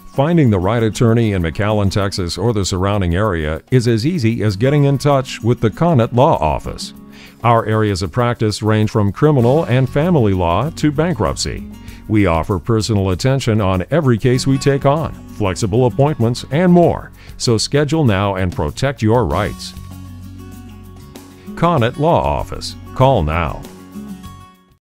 Finding the right attorney in McAllen, Texas or the surrounding area is as easy as getting in touch with the Connet Law Office. Our areas of practice range from criminal and family law to bankruptcy. We offer personal attention on every case we take on, flexible appointments, and more. So schedule now and protect your rights. Connet Law Office. Call now.